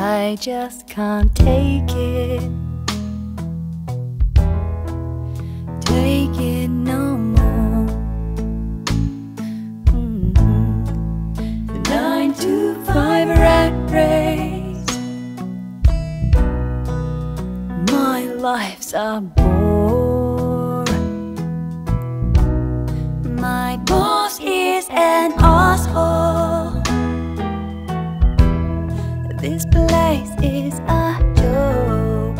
I just can't take it. Take it no more. The 9 to 5 rat race. My life's a bore. My boss is an asshole. This place is a joke.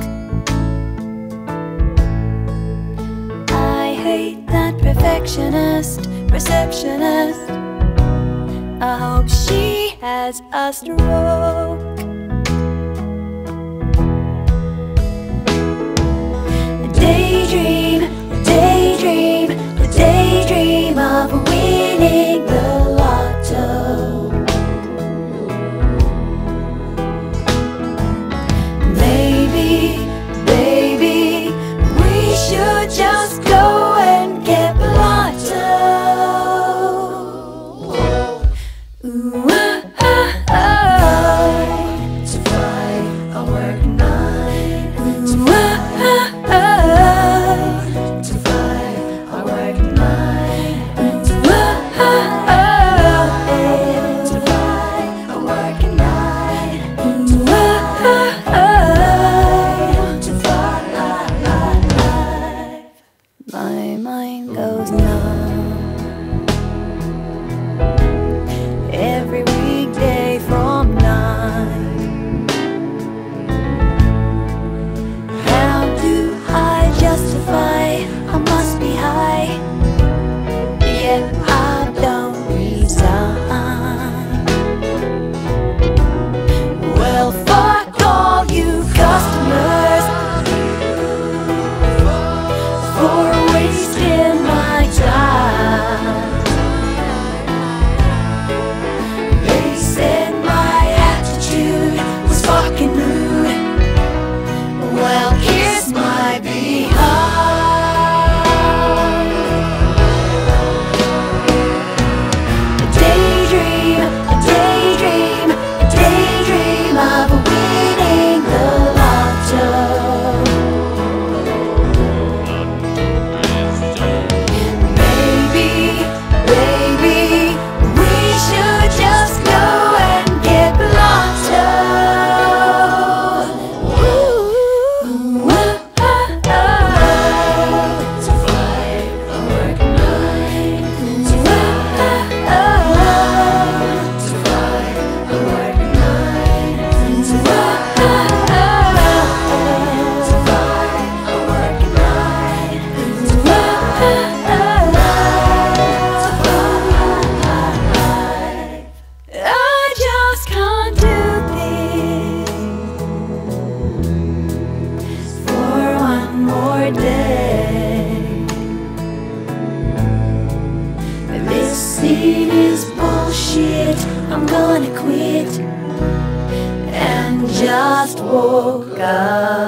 I hate that perfectionist receptionist. I hope she has a stroke. Daydream, daydream, the daydream of winning the lotto. Baby, we should just go and get lotto. Ooh, to fight, I work 9 to 5. To fight, I work 9 to 5. To fight, I work 9 to 5. My mind goes numb every weekday from 9. How do I justify I must be high, yet I don't resign? Well, fuck all you customers for wasting my time. They said my attitude was fucking rude. Well, here's my behind. A daydream, a daydream, a daydream of winning the lotto. This scene is bullshit. I'm gonna quit and just woke up.